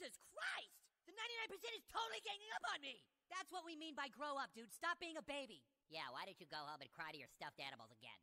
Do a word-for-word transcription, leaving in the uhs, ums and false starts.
Jesus Christ! The ninety-nine percent is totally ganging up on me! That's what we mean by grow up, dude. Stop being a baby. Yeah, why don't you go home and cry to your stuffed animals again?